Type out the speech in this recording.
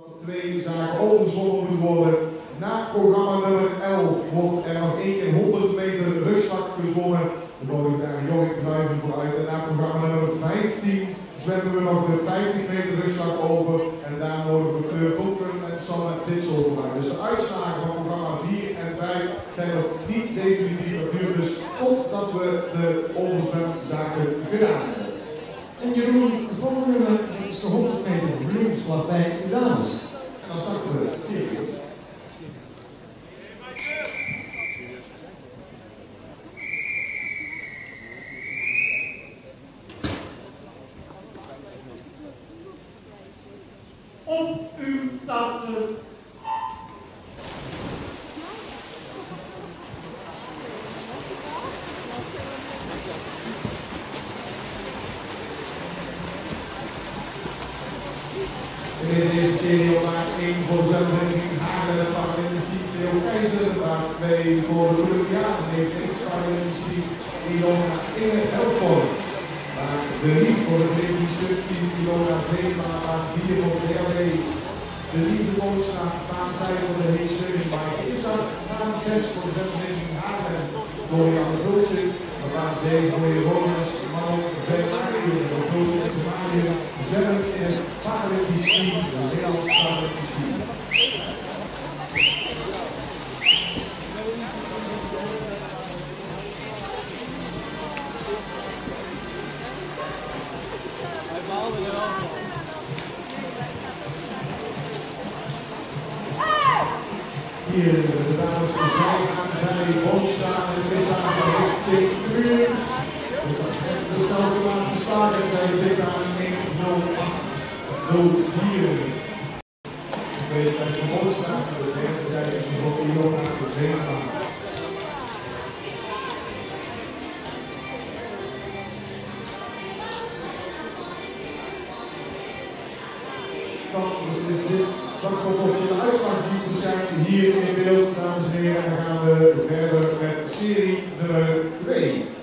Twee zaken overgezongen moeten worden. Na programma nummer 11 wordt er nog 1 keer 100 meter rugzak gezwommen. Dan nodig ik daar Jorrit Druiven voor uit. En na programma nummer 15 zwemmen we nog de 50 meter rugzak over. En daar nodigen we Fleur Donker en Sanne Ditsel voor uit. Dus de uitslagen van programma 4 en 5 zijn nog niet definitief. Dat duurt dus totdat we de overzwemzaken gedaan hebben. En Jeroen, het volgende nummer is de 100 meter vloeingsslag bij de dames. En dan starten we. Serie. Op uw plaatsen. In deze eerste serie op maat 1 voor de zwemvereniging Hagen en Paralympiek Leo Keizer, maat 2 voor de Olympiade, Nederlands Paralympiek Ilona Inge Helford, maat 3 voor de vereniging team Ilona Veema, maat 4 voor de DLD, de Liese Boostra, maat 5 voor de Heeswinning, Mike Issart, maat 6 voor de zwemvereniging Hagen, Florian Bultje, maat 7 voor de Ronus, Manon Vermario, de Bultje en Vermario, zwemmen in het Paralympisch team, de Nederlands Paralympisch team. Hier de dames zij aan zij, Boomstra en Vissa van richting Uur. De snelste laatste start en zij dik aan 1:08:04. De tweede tijd van Boomstra en de derde tijd is voor Ilona Veema. Dan is dit straks op de uitslag die verschijnt hier in beeld, dames en heren. En dan gaan we verder met serie nummer 2.